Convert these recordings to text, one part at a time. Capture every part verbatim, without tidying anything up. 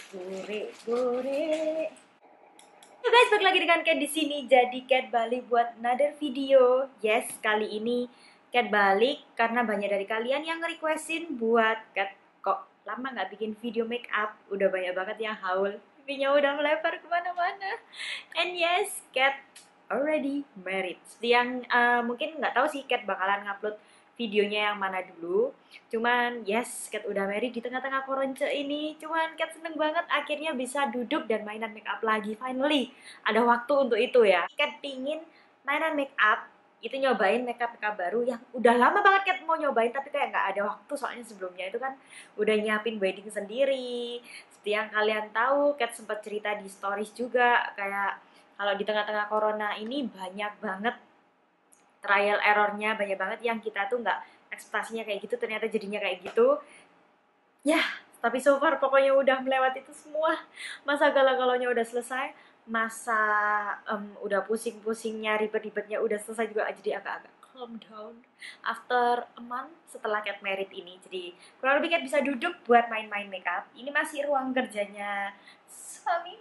Gore, gore. Hey guys, balik lagi dengan Cat di sini. Jadi Cat balik buat another video. Yes, kali ini Cat balik karena banyak dari kalian yang requestin buat Cat kok lama nggak bikin video make up. Udah banyak banget yang haul. Videonya udah melebar kemana-mana. And yes, Cat already married. Yang uh, mungkin nggak tahu sih Cat bakalan ngupload videonya yang mana dulu. Cuman yes, Cat udah married di tengah-tengah koronce ini. Cuman Cat seneng banget akhirnya bisa duduk dan mainan make up lagi. Finally, ada waktu untuk itu ya. Cat pingin mainan make up, itu nyobain make up make up baru yang udah lama banget Cat mau nyobain tapi kayak nggak ada waktu, soalnya sebelumnya itu kan udah nyiapin wedding sendiri. Seperti yang kalian tahu, Cat sempat cerita di stories juga kayak kalau di tengah-tengah corona ini banyak banget trial errornya, banyak banget yang kita tuh nggak ekspektasinya kayak gitu, ternyata jadinya kayak gitu ya. Tapi so far pokoknya udah melewati itu semua. Masa galau-galaunya udah selesai, masa um, udah pusing-pusingnya, ribet-ribetnya udah selesai juga, jadi agak-agak calm down after a month setelah Cat married ini. Jadi kurang lebih Cat bisa duduk buat main-main makeup. Ini masih ruang kerjanya suami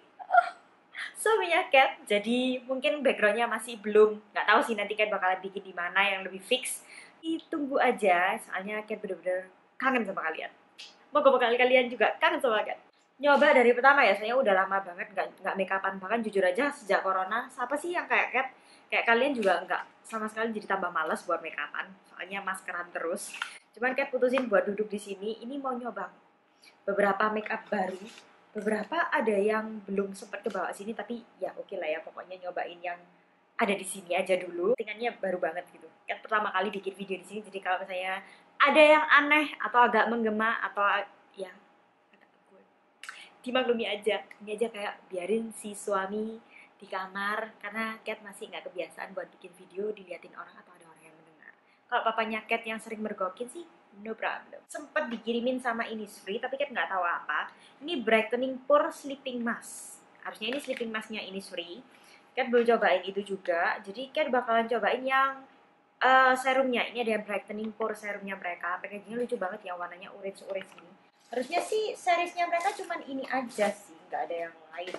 suaminya Cat, jadi mungkin backgroundnya masih belum, nggak tahu sih nanti Cat bakalan bikin di mana yang lebih fix. Ditunggu aja, soalnya Cat bener-bener kangen sama kalian. Moga bakal kalian juga kangen sama Cat. Nyoba dari pertama ya, saya udah lama banget nggak nggak make upan, bahkan jujur aja sejak corona. Siapa sih yang kayak Cat? Kayak kalian juga nggak sama sekali, jadi tambah males buat make upan, soalnya maskeran terus. Cuman Cat putusin buat duduk di sini, ini mau nyoba beberapa make up baru. Beberapa ada yang belum sempat ke bawah sini, tapi ya oke okay lah ya, pokoknya nyobain yang ada di sini aja dulu. Tinggalnya baru banget gitu. Kan pertama kali bikin video di sini, jadi kalau misalnya ada yang aneh atau agak menggema atau ya kata gue dimaklumi aja. Ini aja kayak biarin si suami di kamar karena Cat masih nggak kebiasaan buat bikin video diliatin orang atau ada orang yang mendengar. Kalau papanya Cat yang sering mergokin sih no problem. Sempet dikirimin sama Innisfree tapi Cat nggak tahu apa. Ini brightening pore sleeping mask. Harusnya ini sleeping masknya Innisfree. Cat belum cobain itu juga. Jadi Cat bakalan cobain yang uh, serumnya. Ini ada yang brightening pore serumnya mereka. Packagingnya lucu banget ya, warnanya orange-orange ini. Harusnya sih seriesnya mereka cuman ini aja sih, nggak ada yang lain.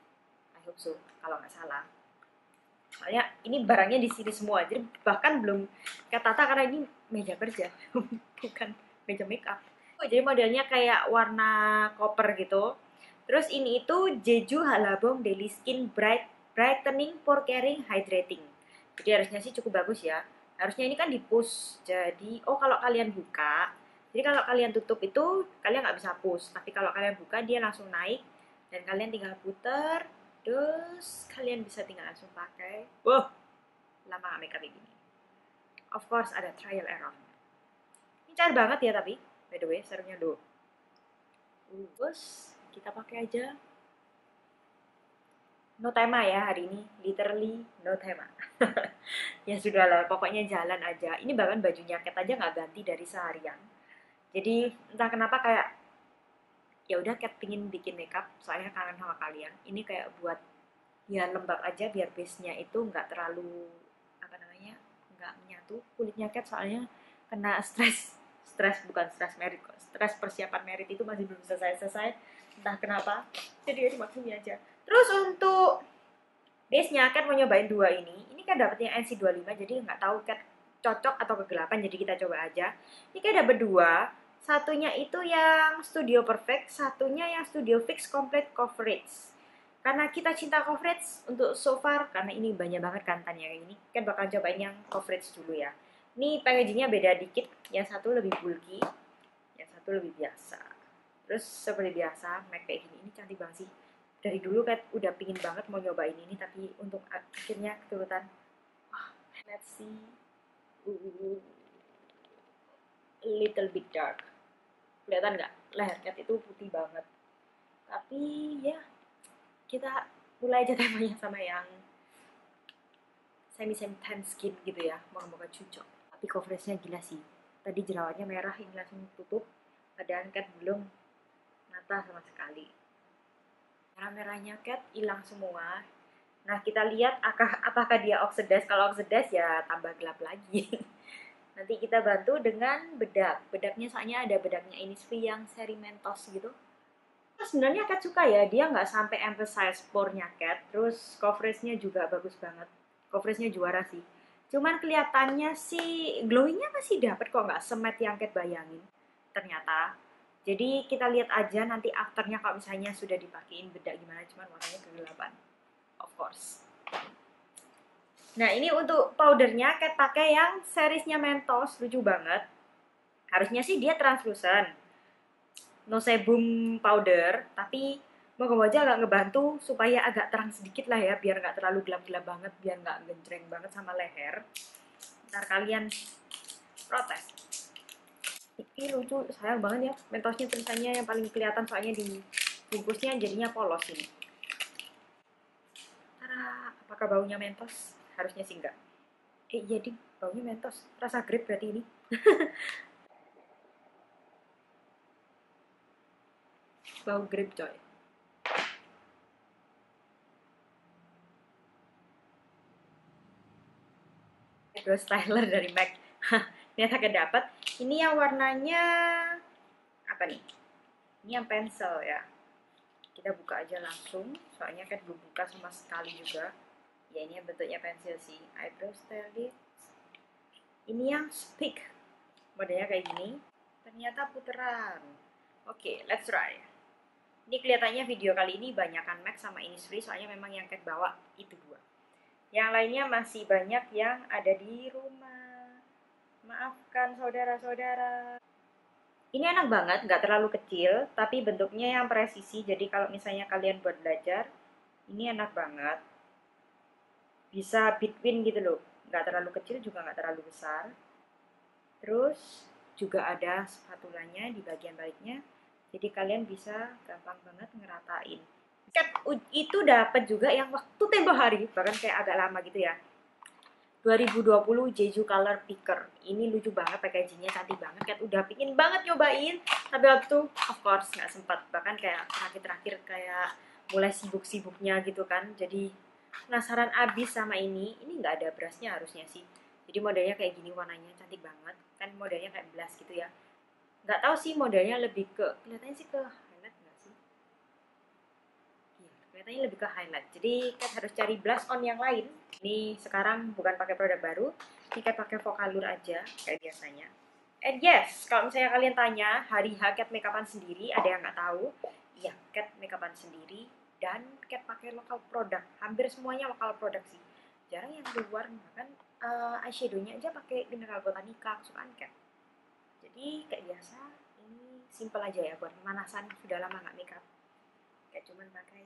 I hope so, kalau nggak salah. Soalnya ini barangnya di sini semua, jadi bahkan belum ketata karena ini meja kerja, bukan meja make up. Jadi modelnya kayak warna koper gitu. Terus ini itu Jeju Halabong Daily Skin Bright Brightening Pore Caring Hydrating. Jadi harusnya sih cukup bagus ya. Harusnya ini kan di push. Jadi oh kalau kalian buka, jadi kalau kalian tutup itu kalian nggak bisa push. Tapi kalau kalian buka dia langsung naik dan kalian tinggal puter. Terus kalian bisa tinggal langsung pakai. Wow, lama gak makeup ini. Of course ada trial error. Ini cair banget ya tapi, by the way, serumnya dulu. Terus kita pakai aja. No tema ya hari ini, literally no tema. Ya sudah lah, pokoknya jalan aja. Ini bahkan bajunya Cat aja nggak ganti dari seharian. Jadi entah kenapa kayak ya udah Cat pingin bikin makeup soalnya kangen sama kalian. Ini kayak buat ya lembab aja biar base-nya itu nggak terlalu apa namanya nggak menyatu kulitnya Cat, soalnya kena stres stres bukan stres merit kok, stres persiapan merit itu masih belum selesai selesai entah kenapa, jadi ya dimaklumi aja. Terus untuk base-nya Cat mau nyobain dua ini. Ini kan dapetnya N C dua puluh lima, jadi nggak tahu Cat cocok atau kegelapan, jadi kita coba aja. Ini Cat dapet dua. Satunya itu yang Studio Perfect, satunya yang Studio Fix Complete Coverage. Karena kita cinta coverage untuk so far, karena ini banyak banget kantannya kayak gini, Cat bakal cobain yang coverage dulu ya. Ini packagingnya beda dikit, yang satu lebih bulky, yang satu lebih biasa. Terus seperti biasa, MAC kayak gini, ini cantik banget sih. Dari dulu Cat udah pingin banget mau nyobain ini, tapi untuk akhirnya keturutan. Oh, let's see. Uh, little bit dark. Kelihatan nggak? Leher Cat itu putih banget. Tapi ya, kita mulai aja temanya sama yang semi-semi tan skin gitu ya. Moga-moga cocok. Tapi coveragenya gila sih. Tadi jerawatnya merah, ini langsung tutup. Padahal Cat belum nata sama sekali. Merah-merahnya Cat hilang semua. Nah kita lihat apakah dia oxidize. Kalau oxidize ya tambah gelap lagi. Nanti kita bantu dengan bedak. Bedaknya soalnya ada bedaknya Innisfree yang seri Mentos gitu. Sebenarnya Cat suka ya, dia nggak sampai emphasize pore-nya Cat, terus coveragenya juga bagus banget, coveragenya juara sih. Cuman kelihatannya sih glowingnya masih dapet kok, nggak semet yang Cat bayangin ternyata. Jadi kita lihat aja nanti afternya kalau misalnya sudah dipakein bedak gimana, cuman warnanya kegelapan, of course. Nah ini untuk powdernya Cat pakai yang seriesnya Mentos, lucu banget. Harusnya sih dia translucent, no sebum powder, tapi moga aja agak ngebantu supaya agak terang sedikit lah ya, biar nggak terlalu gelap-gelap banget, biar nggak genjreng banget sama leher. Ntar kalian protes. Ini lucu, sayang banget ya, mentosnya tulisannya yang paling kelihatan soalnya di bungkusnya jadinya polos ini. Tara, apakah baunya mentos? Harusnya sih enggak. Eh iya ding, baunya mentos. Rasa grape berarti ini. Bau grape coy. Eyebrow styler dari MAC. Ternyata kedapat. Ini yang warnanya apa nih? Ini yang pensil ya. Kita buka aja langsung, soalnya kan belum buka sama sekali juga. Ya ini yang bentuknya pensil sih. Eyebrow styler. Ini yang stick. Modelnya kayak gini. Ternyata puteran. Oke, okay, let's try. Ini kelihatannya video kali ini banyakkan MAC sama Innisfree, soalnya memang yang Cat bawa itu dua. Yang lainnya masih banyak yang ada di rumah. Maafkan saudara-saudara. Ini enak banget, nggak terlalu kecil, tapi bentuknya yang presisi. Jadi kalau misalnya kalian buat belajar, ini enak banget. Bisa between gitu loh, nggak terlalu kecil juga nggak terlalu besar. Terus juga ada spatulanya di bagian baliknya, jadi kalian bisa gampang banget ngeratain. Cat itu dapat juga yang waktu tempo hari, bahkan kayak agak lama gitu ya. dua ribu dua puluh Jeju Color Picker. Ini lucu banget, packagingnya cantik banget. Cat udah pingin banget nyobain, tapi waktu itu of course nggak sempat. Bahkan kayak terakhir-terakhir kayak mulai sibuk-sibuknya gitu kan. Jadi penasaran abis sama ini. Ini nggak ada brushnya harusnya sih. Jadi modelnya kayak gini, warnanya cantik banget. Kan modelnya kayak blush gitu ya. Nggak tahu sih modelnya lebih ke, kelihatannya sih ke highlight nggak sih? Iya, kelihatannya lebih ke highlight. Jadi Cat harus cari blush on yang lain. Ini sekarang bukan pakai produk baru, ini Cat pakai Vocalour aja kayak biasanya. And yes, kalau misalnya kalian tanya hari H Cat makeupan sendiri, ada yang nggak tahu? Iya, Cat makeupan sendiri dan Cat pakai lokal produk. Hampir semuanya lokal produk sih. Jarang yang luar, bahkan uh, eyeshadownya aja pakai Mineral Botanica kesukaan Cat. Jadi kayak biasa, ini simple aja ya buat pemanasan. Sudah lama nggak makeup, kayak cuman pakai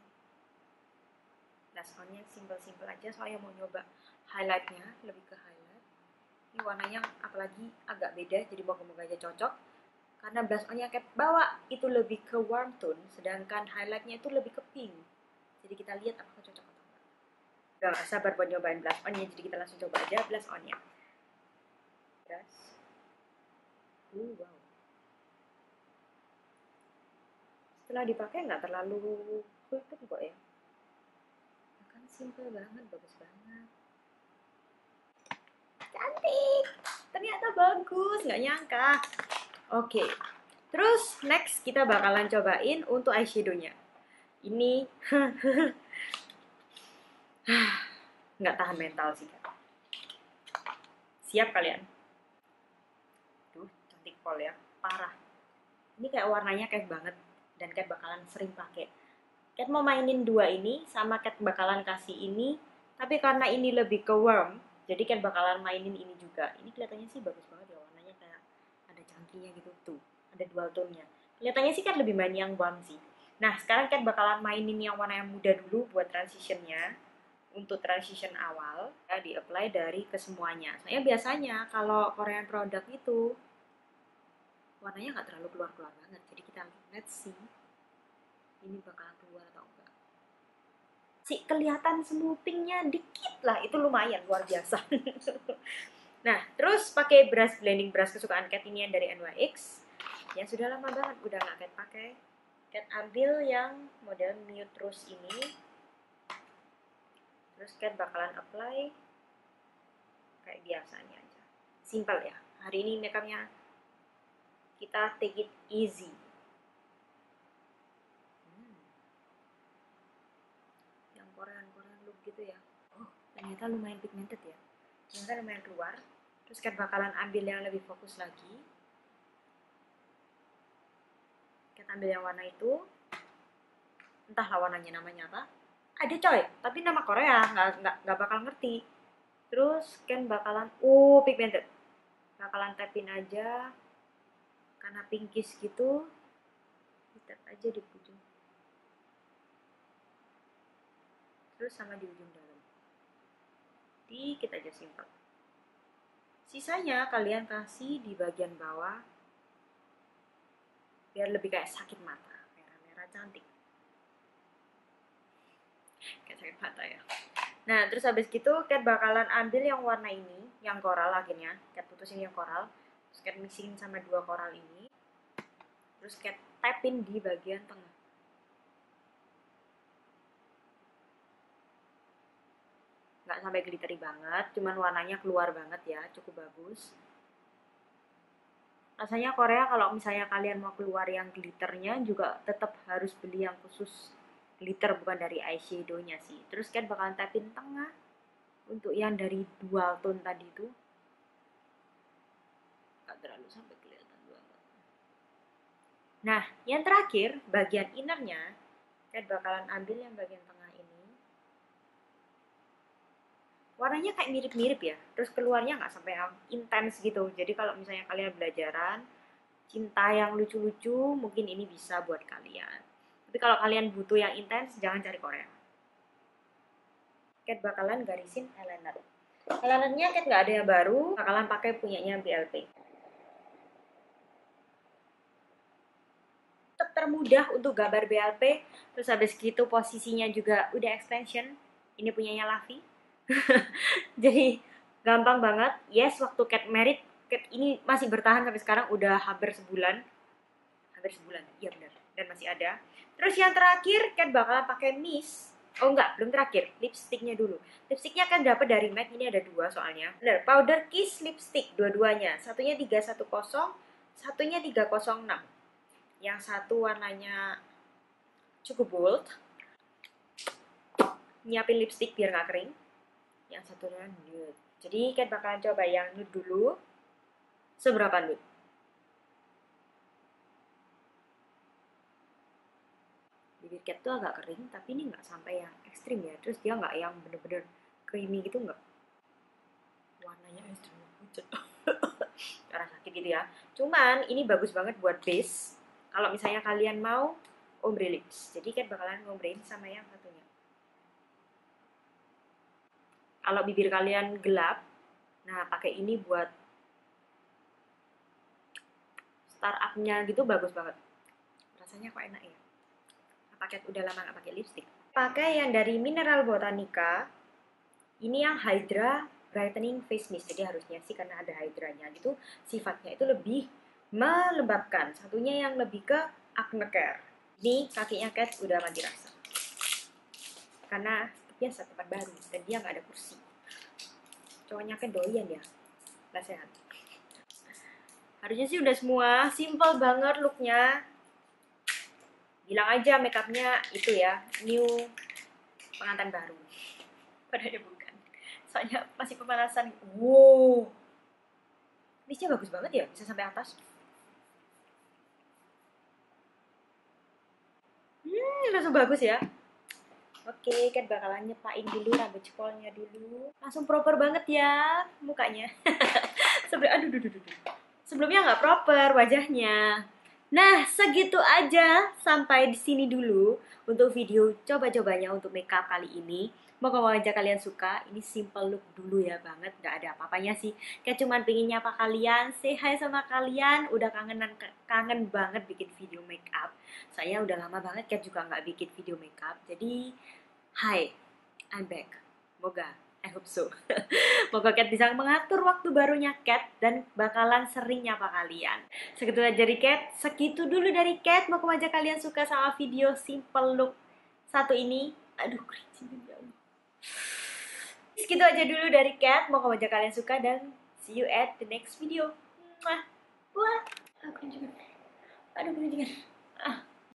blush on-nya simple-simple aja, soalnya mau nyoba highlightnya, lebih ke highlight. Ini warnanya apalagi agak beda, jadi moga-moga aja cocok. Karena blush on-nya Cat bawa itu lebih ke warm tone, sedangkan highlightnya itu lebih ke pink. Jadi kita lihat apakah cocok atau enggak. Udah gak sabar buat nyobain blush on-nya, jadi kita langsung coba aja blush on-nya. Brush. Uh, wow. Setelah dipakai nggak terlalu kultum kok ya. Bahkan simple banget, bagus banget. Cantik, ternyata bagus, nggak nyangka. Oke, terus next kita bakalan cobain untuk eyeshadownya. Ini nggak tahan mental sih. Siap kalian? Duh, cantik pol ya, parah. Ini kayak warnanya kayak banget, dan Cat bakalan sering pakai. Cat mau mainin dua ini, sama Cat bakalan kasih ini, tapi karena ini lebih ke warm, jadi Cat bakalan mainin ini juga. Ini kelihatannya sih bagus banget ya, warnanya kayak ada cangkirnya gitu tuh, ada dual tone-nya. Kelihatannya sih Cat lebih main yang warm sih. Nah sekarang Cat bakalan mainin yang warna yang muda dulu buat transitionnya. Untuk transition awal ya, di apply dari ke semuanya. Soalnya biasanya kalau Korean produk itu warnanya nggak terlalu keluar-keluar banget, jadi kita let's see ini bakalan keluar atau enggak. Si kelihatan smoothingnya dikit lah, itu lumayan luar biasa. Nah terus pakai brush blending brush kesukaan Cat ini yang dari N Y X yang sudah lama banget udah nggak Cat pakai. Cat ambil yang model Nude Rose ini, terus Cat bakalan apply kayak biasanya aja, simple ya. Hari ini makeupnya kita take it easy. gitu ya. Oh, ternyata lumayan pigmented ya. Ternyata lumayan keluar. Terus Cat bakalan ambil yang lebih fokus lagi. Cat ambil yang warna itu. Entahlah warnanya namanya apa. Ada coy, tapi nama Korea, nggak nggak nggak bakal ngerti. Terus Cat bakalan, oh pigmented. Bakalan tapin aja. Karena pinkish gitu. Tap aja di ujung. Terus sama di ujung dalam. Dikit aja simple. Sisanya kalian kasih di bagian bawah biar lebih kayak sakit mata. Merah-merah cantik. Kayak sakit mata ya. Nah, terus habis gitu Cat bakalan ambil yang warna ini, yang koral akhirnya. Cat putusin yang koral. Terus Cat mixin sama dua koral ini. Terus Cat tapin di bagian tengah. Nggak sampai glittery banget, cuman warnanya keluar banget ya, cukup bagus. Rasanya Korea kalau misalnya kalian mau keluar yang glitternya juga tetap harus beli yang khusus glitter, bukan dari eyeshadow-nya sih. Terus kan bakalan tapin tengah untuk yang dari dual tone tadi itu. Nggak terlalu sampai kelihatan banget. Nah, yang terakhir bagian innernya, kan bakalan ambil yang bagian tengah ini. Warnanya kayak mirip-mirip ya, terus keluarnya nggak sampai yang intens gitu. Jadi kalau misalnya kalian belajaran cinta yang lucu-lucu, mungkin ini bisa buat kalian. Tapi kalau kalian butuh yang intens, jangan cari Korea. Cat bakalan garisin eyeliner. Eyelinernya Cat nggak ada yang baru, bakalan pakai punyanya B L P. Tetap termudah untuk gambar B L P, terus habis gitu posisinya juga udah extension. Ini punyanya Lavi. Jadi gampang banget. Yes, waktu Cat merit, Cat ini masih bertahan sampai sekarang, udah hampir sebulan. Hampir sebulan, iya benar. Dan masih ada. Terus yang terakhir, Cat bakalan pakai mist. Oh enggak, belum terakhir. Lipsticknya dulu. Lipsticknya kan dapat dari M A C, ini ada dua soalnya. Benar, Powder Kiss lipstick dua-duanya. Satunya tiga satu nol, satunya tiga nol enam. Yang satu warnanya cukup bold. Nyiapin lipstick biar nggak kering. Yang satunya nude. Jadi Cat bakalan coba yang nude dulu. Seberapa nude? Bibir Cat tuh agak kering, tapi ini nggak sampai yang ekstrim ya. Terus dia nggak yang bener-bener creamy gitu, nggak. Warnanya ekstrim pucat. Cara sakit gitu ya. Cuman ini bagus banget buat base. Kalau misalnya kalian mau ombre lips. Jadi Cat bakalan ngombrein sama yang satunya. Kalau bibir kalian gelap, nah pakai ini buat startup-nya gitu, bagus banget. Rasanya kok enak ya. Pakai udah lama nggak pakai lipstick. Pakai yang dari Mineral Botanica. Ini yang Hydra Brightening Face Mist. Jadi harusnya sih karena ada hydranya gitu, sifatnya itu lebih melembabkan. Satunya yang lebih ke acne care. Ini kakinya Cat udah mati rasa. Karena biasa tempat baru dan dia nggak ada kursi. Cowoknya kan doyan ya, nggak sehat. Harusnya sih udah semua, simple banget looknya. Bilang aja makeupnya itu ya, new pengantin baru. Padahal bukan, soalnya masih pemanasan. Wow, mistnya bagus banget ya, bisa sampai atas. Hmm, langsung bagus ya. Oke, Cat bakalan nyepain dulu rambut cepolnya dulu. Langsung proper banget ya mukanya. Sebelum, aduh, aduh, aduh, aduh. Sebelumnya nggak proper wajahnya. Nah, segitu aja. Sampai di sini dulu untuk video coba-cobanya untuk makeup kali ini. Moga-moga aja kalian suka. Ini simple look dulu ya banget. Nggak ada apa-apanya sih. Kayak cuman pengen nyapa kalian, say hi sama kalian. Udah kangenan, kangen banget bikin video makeup. Saya udah lama banget Cat juga nggak bikin video makeup. Jadi, hi, I'm back. Moga, I hope so. Moga Cat bisa mengatur waktu barunya Cat dan bakalan sering nyapa kalian. Segitu aja dari Cat. Segitu dulu dari Cat. Moga aja kalian suka sama video simple look satu ini. Aduh, keren ya Allah. Segitu aja dulu dari Cat. Moga aja kalian suka dan see you at the next video. Wah, wah, aku juga. Aduh, keren.